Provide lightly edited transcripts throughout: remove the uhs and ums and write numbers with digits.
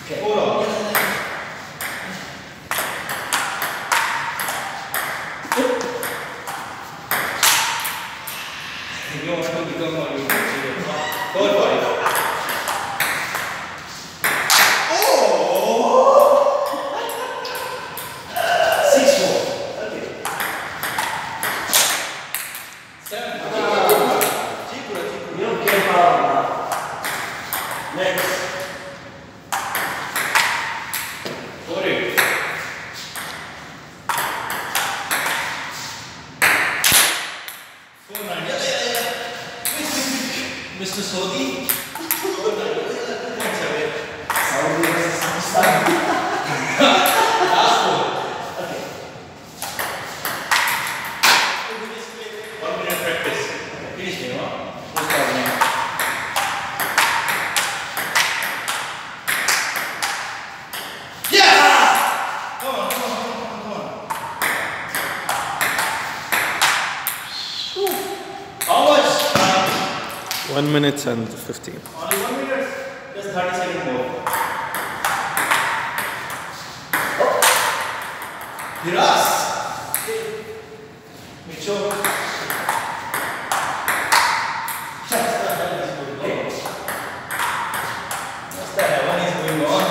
Hold on. You want to become more third body. Oh! 6-4. Okay. 7. You don't care about next. 4-8. Mr. Sodi? Saudi versus Pakistan. Last one. Okay. 1 minute practice. Finish me, huh? No problem. Yeah! Come on. How much? 1 minute and 15. Only 1 minute? Just 30 seconds more. Hiras! Micho. What the hell is going on?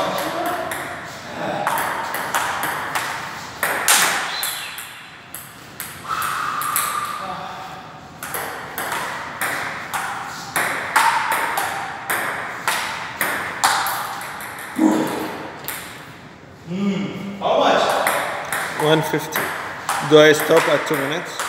How much? 150. Do I stop at 2 minutes?